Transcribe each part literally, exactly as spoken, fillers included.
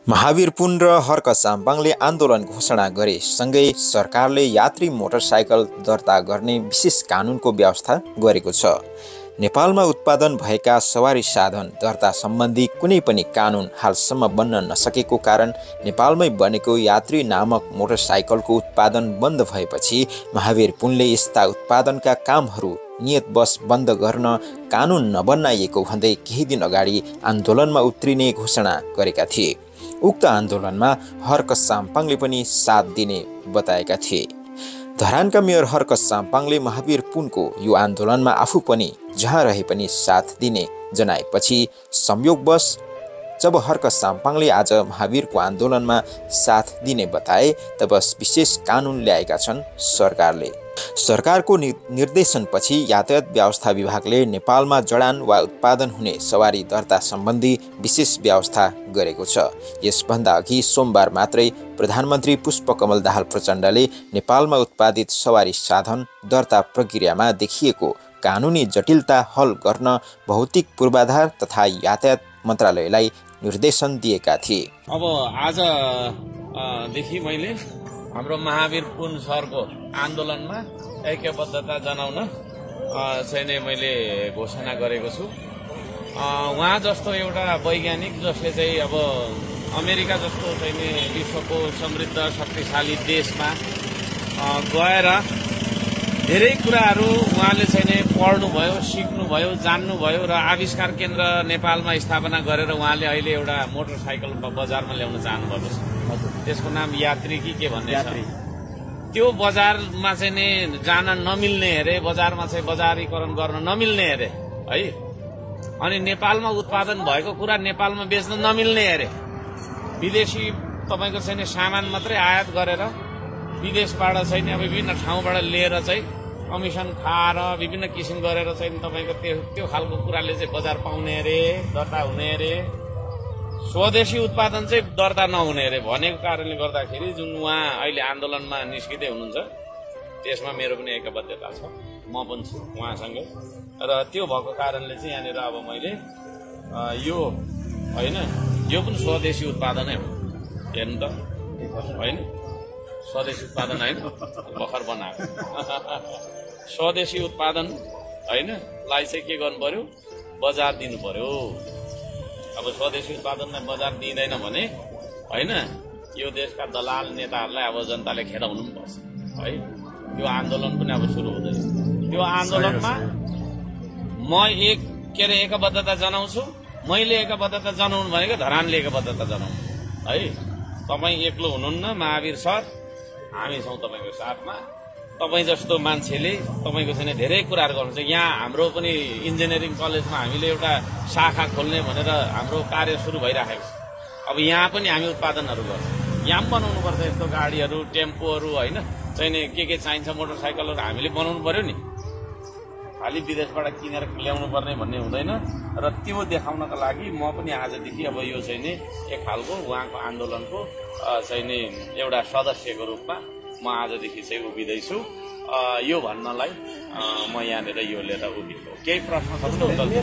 महावीर पुन र हर्क साम्पाङले आन्दोलन घोषणा गरे। सँगै सरकारले यात्री मोटरसाइकल दर्ता गर्ने विशेष कानुनको व्यवस्था गरेको छ। नेपालमा उत्पादन भएका सवारी साधन दर्ता सम्बन्धी कुनै पनि कानुन हालसम्म बन्न नसकेको कारण नेपालमै बनेको यात्री नामक मोटरसाइकलको उत्पादन बन्द भएपछि महावीर पुनले यस्ता उत्पादनका कामहरू नियतवश बन्द गर्न कानुन नबनाइएको भन्दै केही दिन अगाडि आन्दोलनमा उत्रिने घोषणा गरेका थिए। उक्त आन्दोलनमा हर्क साम्पाङले पनि साथ दिने बताएका थिए। धरानका मेयर हर्क साम्पाङले महावीर पुनको यो आन्दोलनमा आफू पनि जहाँ रहे पनि साथ दिने जनाएपछि संयोगवश जब हर्क साम्पाङले आज महावीरको आन्दोलनमा साथ दिने बताए तब विशेष कानुन ल्याएका छन् सरकारले। सरकारको निर्देशनपछि यातायात व्यवस्था विभागले नेपालमा जडान वा उत्पादन हुने सवारी दर्ता सम्बन्धी विशेष व्यवस्था गरेको छ। यसभन्दा अघि सोमबार मात्रै प्रधानमन्त्री पुष्पकमल दाहाल प्रचण्डले नेपालमा उत्पादित सवारी साधन दर्ता प्रक्रियामा देखिएको कानुनी जटिलता हल गर्न भौतिक पूर्वाधार तथा यातायात मन्त्रालयलाई निर्देशन दिएका थिए। अब आज देखि मैले हाम्रो महावीर पुन सरको आन्दोलनमा ऐक्यबद्धता जनाउन चाहिँ मैले घोषणा गरेको छु। उहाँ जस्तो एउटा वैज्ञानिक जसले चाहिँ अब अमेरिका जस्तो चाहिँ विश्वको समृद्ध शक्तिशाली देशमा गएर धेरै कुराहरू उहाँले चाहिँ पढ्नुभयो, सिक्नुभयो, जान्नुभयो र आविष्कार केन्द्र नेपालमा स्थापना गरेर उहाँले अहिले एउटा मोटरसाइकल बजारमा ल्याउन चाहनुभएको छ। त्यसको नाम यात्री कि के भन्ने छ। त्यो बजारमा चाहिँ नि जान नमिल्ने अरे, बजारमा चाहिँ बजारीकरण गर्न नमिल्ने अरे है। अनि नेपालमा उत्पादन भएको कुरा नेपालमा बेच्न नमिल्ने अरे। विदेशी तपाईको चाहिँ सामान मात्रै आयात गरेर विदेशबाट चाहिँ अब विभिन्न ठाउँबाट लिएर चाहिँ कमिसन खाएर विभिन्न किसिम गरेर चाहिँ तपाईको त्यो त्यो खालको कुराले चाहिँ बजार पाउने अरे, दर्ता हुने अरे। स्वदेशी उत्पादन चाहिँ दर्ता नहुने अरे भनेको कारणले गर्दाखेरि जुन उहाँ अहिले आन्दोलनमा निस्किँदै हुनुहुन्छ त्यसमा मेरो पनि एकबद्धता छ। म पनि छु उहाँसँगै र त्यो भएको कारणले चाहिँ यहाँनिर अब मैले यो होइन यो पनि स्वदेशी उत्पादनै हो। हेर्नु त होइन, स्वदेशी उत्पादन होइन, भर्खर बनाएको स्वदेशी उत्पादन होइन लाई चाहिँ के गर्नु पर्यो, बजार दिनु पर्यो। अब स्वदेशी उत्पादनलाई बजार दिँदैन भने होइन यो देशका दलाल नेताहरूलाई अब जनताले खेदाउनु पनि पर्छ है। त्यो आन्दोलन पनि अब सुरु हुँदैछ। त्यो आन्दोलनमा म एक के अरे एकबद्धता जनाउँछु। मैले एकबद्धता जनाउनु भनेको धरानले एकबद्धता जनाउनु है। तपाईँ एक्लो हुनुहुन्न महावीर सर, हामी छौँ तपाईँको साथमा। तपाईँ जस्तो मान्छेले तपाईँको चाहिँ धेरै कुराहरू गर्नुहुन्छ। यहाँ हाम्रो पनि इन्जिनियरिङ कलेजमा हामीले एउटा शाखा खोल्ने भनेर हाम्रो कार्य सुरु भइराखेको छ। अब यहाँ पनि हामी उत्पादनहरू गर्छौँ। यहाँ पनि बनाउनुपर्छ यस्तो गाडीहरू, टेम्पोहरू होइन, चाहिने के के चाहिन्छ मोटरसाइकलहरू हामीले बनाउनु पर्यो नि। खालि विदेशबाट किनेर ल्याउनु पर्ने भन्ने हुँदैन। र त्यो देखाउनका लागि म पनि आजदेखि अब यो चाहिँ नि एक खालको उहाँको आन्दोलनको चाहिँ नि एउटा सदस्यको रूपमा म आजदेखि चाहिँ उभिँदैछु। यो भन्नलाई म यहाँनिर यो लिएर उभिएको। केही प्रश्न छ भने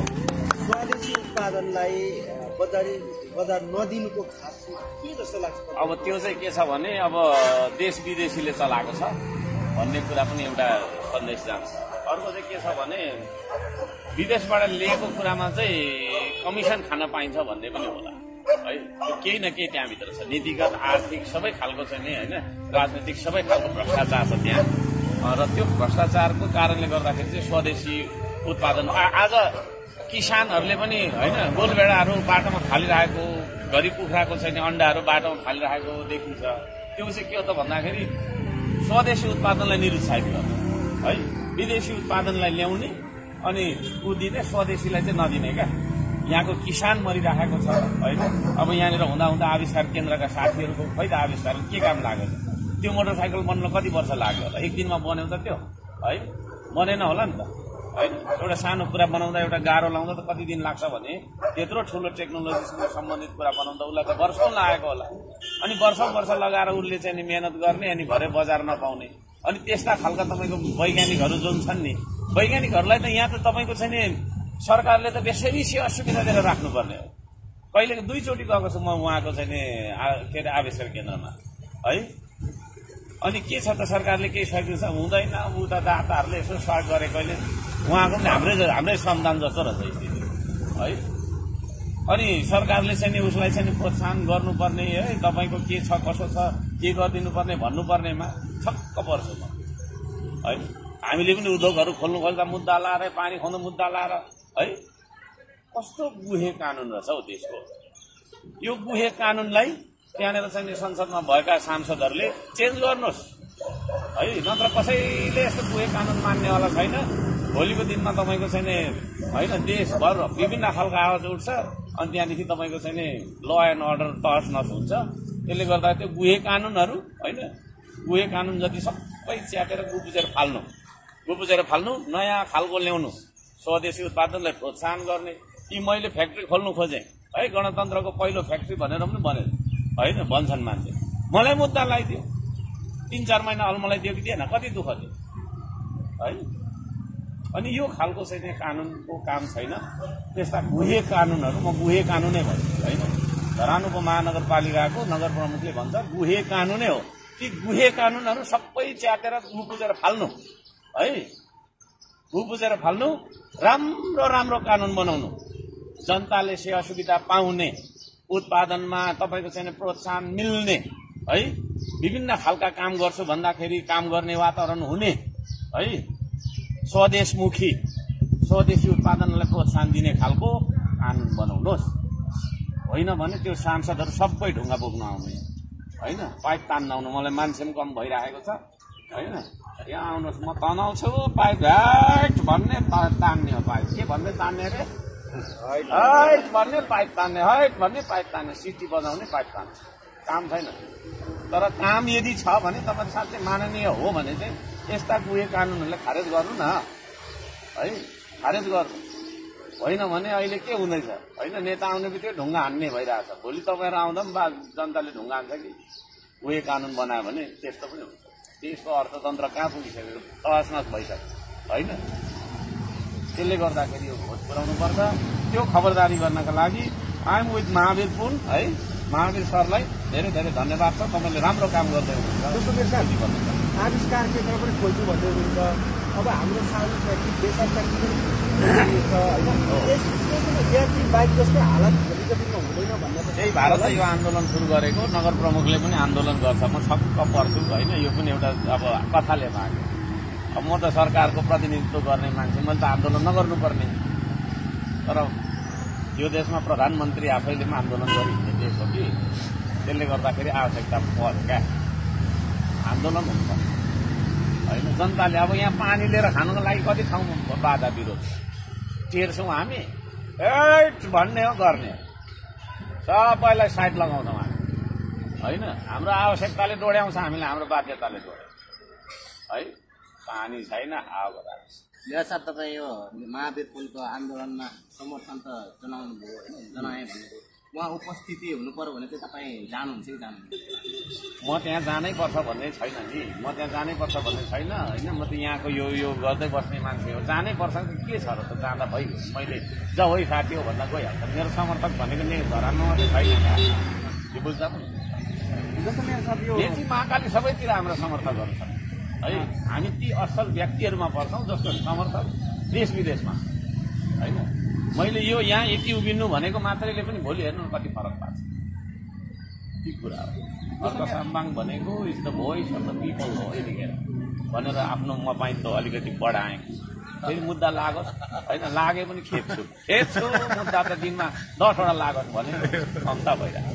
स्वदेशी उत्पादनलाई बजारी बजार नदिनुको खास के जस्तो लाग्छ? अब त्यो चाहिँ के छ भने अब देश विदेशीले चलाएको छ भन्ने कुरा पनि एउटा सन्देश जान्छ। अर्को चाहिँ के छ भने विदेशबाट लिएको कुरामा चाहिँ कमिसन खान पाइन्छ भन्ने पनि होला है। त्यो केही न केही त्यहाँभित्र छ। नीतिगत, आर्थिक सबै खालको चाहिँ नि होइन, राजनीतिक सबै खालको भ्रष्टाचार छ त्यहाँ। र त्यो भ्रष्टाचारको कारणले गर्दाखेरि चाहिँ स्वदेशी उत्पादन आज किसानहरूले पनि होइन गोलबेडाहरू बाटोमा फालिरहेको, घरि कुखुराको चाहिँ अन्डाहरू बाटोमा फालिरहेको देखिन्छ। त्यो चाहिँ के हो त भन्दाखेरि स्वदेशी उत्पादनलाई निरुत्साहित गर्छ है। विदेशी उत्पादनलाई ल्याउने अनि ऊ दिने, स्वदेशीलाई चाहिँ नदिने क्या। यहाँको किसान मरिराखेको छ होइन। अब यहाँनिर हुँदा हुँदा आविष्कार केन्द्रका साथीहरूको खै त आविष्कार के काम लाग्यो? त्यो मोटरसाइकल बन्न कति वर्ष लाग्यो होला? एक दिनमा बन्यो त त्यो है? बनेन होला नि त होइन। एउटा सानो कुरा बनाउँदा, एउटा गाह्रो लाउँदा त कति दिन लाग्छ भने त्यत्रो ठुलो टेक्नोलोजीसँग सम्बन्धित कुरा बनाउँदा उसलाई त वर्षौँ लागेको होला। अनि वर्षौँ वर्ष लगाएर उसले चाहिँ मेहनत गर्ने अनि भरे बजार नपाउने। अनि त्यस्ता खालका तपाईँको वैज्ञानिकहरू जुन छन् नि, वैज्ञानिकहरूलाई त यहाँ त तपाईँको चाहिँ नि सरकारले त बेसरी असुविधा दिएर राख्नुपर्ने हो। पहिले दुईचोटि गएको छु म उहाँको चाहिँ नि के अरे आविष्कार केन्द्रमा है। अनि के छ त सरकारले केही सकेको छ हुँदैन, उता दाताहरूले यसो सर्ट गरेकोले उहाँको पनि हाम्रै हाम्रै श्रमदान जस्तो रहेछ स्थिति है। अनि सरकारले चाहिँ नि उसलाई चाहिँ प्रोत्साहन गर्नुपर्ने है, तपाईँको के छ कसो छ के गरिदिनु पर्ने भन्नुपर्नेमा छक्क पर्छु म है। हामीले पनि उद्योगहरू खोल्नु खोज्दा मुद्दा लाएर पानी खुवाउनु मुद्दा लाएर है, कस्तो गुहे कानुन रहेछ हौ देशको। यो गुहे कानुनलाई त्यहाँनिर चाहिँ संसदमा भएका सांसदहरूले चेन्ज गर्नुहोस् है, नत्र कसैले यस्तो गुहे कानुन मान्नेवाला छैन। भोलिको दिनमा तपाईँको चाहिँ होइन देशभर विभिन्न खालको आवाज उठ्छ अनि त्यहाँदेखि तपाईँको चाहिँ नि ल एन्ड अर्डर तहस नस हुन्छ। त्यसले गर्दा त्यो गुहे कानुनहरू होइन, गुहे कानुन जति सबै च्याटेर गुपुजेर फाल्नु गुपुजेर फाल्नु नयाँ खालको ल्याउनु, स्वदेशी उत्पादनलाई प्रोत्साहन गर्ने। यी मैले फ्याक्ट्री खोल्नु खोजेँ है, गणतन्त्रको पहिलो फ्याक्ट्री भनेर पनि भने होइन भन्छन् मान्छे। मलाई मुद्दा लगाइदियो, तिन चार महिना अलमलाई दियो कि दिएन, कति दुःख थियो है। अनि यो खालको चाहिँ कानुनको काम छैन। त्यस्ता गुहे कानुनहरू म गुहे कानुनै भन्छु होइन। धरानुको महानगरपालिकाको नगर प्रमुखले भन्छ गुहे कानुनै हो। ती गुहे कानुनहरू सबै च्यातेर गुपुजेर फाल्नु है, गुपुजेर फाल्नु, राम्रो राम्रो कानुन बनाउनु, जनताले से असुविधा पाउने, उत्पादनमा तपाईँको चाहिँ प्रोत्साहन मिल्ने है, विभिन्न खालका काम गर्छु भन्दाखेरि काम गर्ने वातावरण हुने है, स्वदेशमुखी स्वदेशी उत्पादनलाई प्रोत्साहन दिने खालको कानुन बनाउनुहोस्। होइन भने त्यो सांसदहरू सबै ढुङ्गा बोक्न आउने होइन, पाइप तान्न आउनु। मलाई मान्छे पनि कम भइरहेको छ होइन, यहाँ आउनुहोस् म तनाउँछु पाइप हाइट भन्ने तान्ने हो, पाइप के भन्ने तान्ने अरे हाइट भन्ने पाइप तान्ने, हाइट भन्ने पाइप तान्ने, सिटी बजाउने पाइप तान्ने, काम छैन। तर काम यदि छ भने तपाईँ साँच्चै माननीय हो भने चाहिँ यस्ता गुहे कानुनहरूलाई खारेज गर्नु न है, खारेज गर्नु। होइन भने अहिले के हुँदैछ होइन, नेता आउने बित्तिकै ढुङ्गा हान्ने भइरहेछ। भोलि तपाईँहरू आउँदा पनि बा जनताले ढुङ्गा हान्छ कि गुहे कानुन बनायो भने त्यस्तो पनि हुन्छ। देशको अर्थतन्त्र कहाँ पुगिसक्यो, तहस नहस भइसक्यो होइन। त्यसले गर्दाखेरि यो भोट पुर्याउनु पर्छ। त्यो खबरदारी गर्नका लागि आइएम विथ महावीर पुन है, महावीर सरलाई धेरै धेरै धन्यवाद छ। तपाईँले राम्रो काम गर्दै हुनुहुन्छ। आविष्कार केन्द्र पनि खोल्छु भन्दै हुनुहुन्छ। अब हाम्रो सानो फ्याक्ट्री बेसरकारी छ होइन, बाइक जस्तै हालत भोलिको दिनमा हुँदैन भन्ने त्यही भएर त यो आन्दोलन सुरु गरेको। नगर प्रमुखले पनि आन्दोलन गर्छ, म छक्क पर्छु होइन। यो पनि एउटा अब कथाले माग्यो। अब म त सरकारको प्रतिनिधित्व गर्ने मान्छे, मैले त आन्दोलन नगर्नुपर्ने। तर यो देशमा प्रधानमन्त्री आफैले पनि आन्दोलन गरिहिँड्ने देश हो कि, त्यसले गर्दाखेरि आवश्यकता पर्छ क्या, आन्दोलन हुन्छ होइन। जनताले अब यहाँ पानी लिएर खानुको लागि कति ठाउँमा बाधा विरोध टेर्छौँ हामी, एट भन्ने हो गर्ने हो, सबैलाई साइड लगाउँछौँ हामी होइन। हाम्रो आवश्यकताले डोड्याउँछ हामीलाई, हाम्रो बाध्यताले डोड्याउँछ है। पानी छैन हावा साहब, तपाईँ यो महावीर पुलको आन्दोलनमा समर्थन त जनाउनु भयो होइन, जनाएँ भनेको उहाँ उपस्थिति हुनु पर्यो भने चाहिँ तपाईँ जानुहुन्छ कि जानुहुन्छ? म त्यहाँ जानै पर्छ भन्ने छैन नि, म त्यहाँ जानै पर्छ भन्ने छैन होइन। म त यहाँको यो यो गर्दै बस्ने मान्छे हो, जानै पर्छ के छ र त, जाँदा भइगयो। मैले जाऊ है साथी हो भन्दा गइहाल्छ। मेरो समर्थक भनेको नि धरानमा मात्रै छैन क्या, यो बुझ्दा पनि जस्तो मेरो साथी यो बेची महाकाली सबैतिर हाम्रो समर्थकहरू छन् है। हामी ती असल व्यक्तिहरूमा पर्छौँ जसको समर्थक देश विदेशमा होइन। मैले यो यहाँ यति उभिनु भनेको मात्रैले पनि भोलि हेर्नु कति फरक पार्छ, ती कुरा हो। अर्को साम्बाङ भनेको is the voice of the people हो यतिखेर भनेर आफ्नो मपाइतो अलिकति बढाएँ। फेरि मुद्दा लागोस् होइन, लागे पनि खेप्छु खेप्छु मुद्दा त दिनमा दसवटा लागोस् भने क्षमता भइरहेको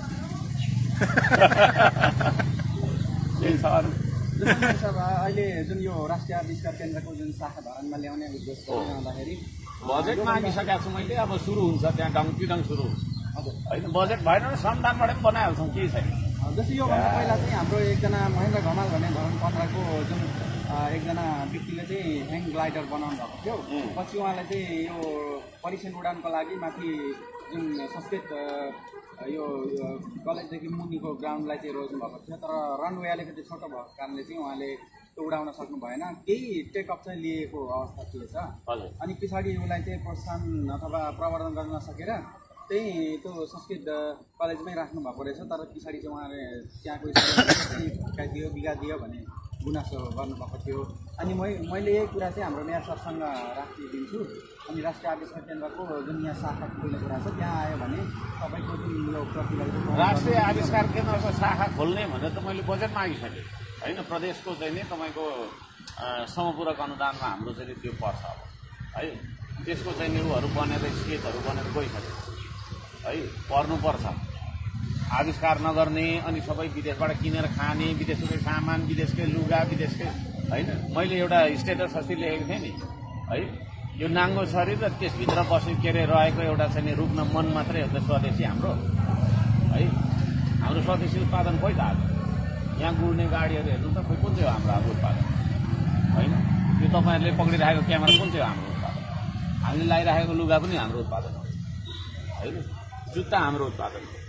छ अरू। अहिले जुन यो राष्ट्रिय आविष्कार केन्द्रको जुन शाखा धरानमा ल्याउने उद्देश्य आउँदाखेरि बजेट मागिसकेको छु मैले, अब सुरु हुन्छ त्यहाँ डङपिडङ सुरु हुन्छ होइन। बजेट भएन भने श्रमदानबाट पनि बनाइहाल्छौँ, केही छैन। जस्तै योभन्दा पहिला चाहिँ हाम्रो एकजना महेन्द्र घमाल भन्ने धरान पन्ध्रको जुन एकजना व्यक्तिले चाहिँ ह्याङ ग्लाइडर बनाउनु भएको थियो। पछि उहाँले चाहिँ यो परीक्षण उडानको लागि माथि जुन संस्कृत यो कलेजदेखि मुनिको ग्राउन्डलाई चाहिँ रोज्नु भएको थियो, तर रनवे अलिकति छोटो भएको कारणले चाहिँ उहाँले त्यो उडाउन सक्नु भएन। केही टेकअप चाहिँ लिएको अवस्था थिएछ। अनि पछाडि उसलाई चाहिँ प्रोत्साहन अथवा प्रवर्धन गर्न नसकेर त्यही त्यो संस्कृत कलेजमै राख्नु भएको रहेछ, तर पछाडि चाहिँ उहाँले त्यहाँको दियो बिगा दियो भने गुनासो गर्नुभएको थियो। अनि मै मैले यही कुरा चाहिँ हाम्रो मेयर सरसँग राखिदिन्छु। अनि राष्ट्रिय आविष्कार केन्द्रको जुन यहाँ शाखा खोल्ने कुरा छ त्यहाँ आयो भने तपाईँको जुन यो प्रतिभा राष्ट्रिय आविष्कार केन्द्रको शाखा खोल्ने भनेर त मैले बजेट मागिसकेँ होइन। प्रदेशको चाहिँ नि तपाईँको समपूरक अनुदानमा हाम्रो चाहिँ त्यो पर्छ अब है। त्यसको चाहिँ नि उहरू बनेर स्केचहरू बनेर गइसक्यो है, पर्नुपर्छ। आविष्कार नगर्ने अनि सबै विदेशबाट किनेर खाने, विदेशकै सामान, विदेशकै लुगा, विदेशकै होइन। मैले एउटा स्टेटस अस्ति लेखेको थिएँ नि है, यो नाङ्गो शरीर र त्यसभित्र बसे के अरे रहेको एउटा चाहिँ नि रुग्न मन मात्रै हो त स्वदेशी हाम्रो है। हाम्रो स्वदेशी उत्पादन खोइ त आज यहाँ गुड्ने गाडीहरू हेर्नु त खोइ कुन चाहिँ हो हाम्रो अब उत्पादन होइन। यो तपाईँहरूले पक्रिराखेको क्यामेरा कुन चाहिँ हो हाम्रो उत्पादन, हामीले लगाइराखेको लुगा पनि हाम्रो उत्पादन हो होइन, जुत्ता हाम्रो उत्पादन हो।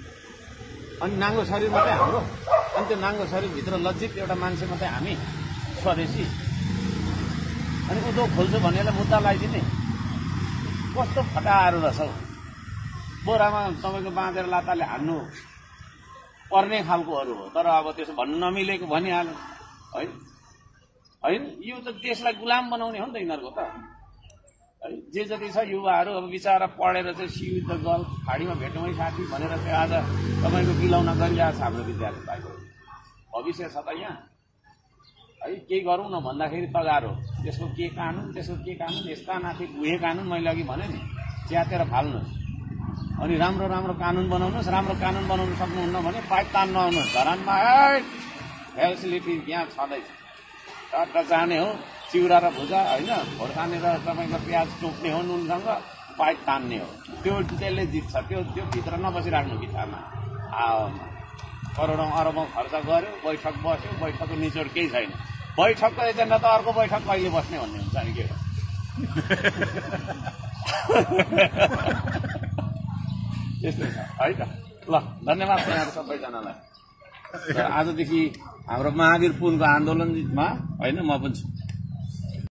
अनि नाङ्गो शरीर मात्रै हाम्रो, अनि त्यो नाङ्गो शरीरभित्र लज्जित एउटा मान्छे मात्रै हामी स्वदेशी। अनि उद्योग खोल्छु भनेर मुद्दा लगाइदिने कस्तो फटाहरू रहेछ हौ। बोरामा तपाईँको बाँधेर लाताले हान्नु पर्ने खालकोहरू हो। तर अब त्यसो भन्नु नमिलेको भनिहाल्यो है होइन। यो त देशलाई गुलाम बनाउने हो नि त यिनीहरूको त है। जे जति छ युवाहरू अब बिचरा पढेर चाहिँ सियुद्ध गल खाडीमा भेटौँ है साथी भनेर चाहिँ आज तपाईँको बिलाउन गरिरहेको छ हाम्रो विद्यार्थीहरूको। भविष्य छ त यहाँ है। केही गरौँ न भन्दाखेरि तगार हो। त्यसको के कानुन, त्यसको के कानुन, यस्ता नाथे गुहे कानुन मैले अघि भने नि, च्यातेर फाल्नुहोस्। अनि राम्रो राम्रो कानुन बनाउनुहोस्। राम्रो कानुन बनाउनु सक्नुहुन्न भने पाइप तान्नु आउनुहोस् धरानमा। फेसिलिटी यहाँ छँदैछ, टट्ट जाने हो चिउरा र भुजा होइन, खोर्सानी र तपाईँको प्याज टोक्ने हो नुनसँग, पाइप तान्ने हो। त्यो त्यसले जित्छ। त्यो त्यो भित्र नबसिराख्नु बिचारमा। करोडौँ अरबौँ खर्च गर्यो, बैठक बस्यो, बैठकको निचोड केही छैन। बैठकको एजेन्डा त अर्को बैठक कहिले बस्ने भन्ने हुन्छ नि के हो। त्यस्तै छ है त। ल धन्यवाद यहाँहरू सबैजनालाई। आजदेखि हाम्रो महावीर पुलको आन्दोलनमा होइन म पनि छु।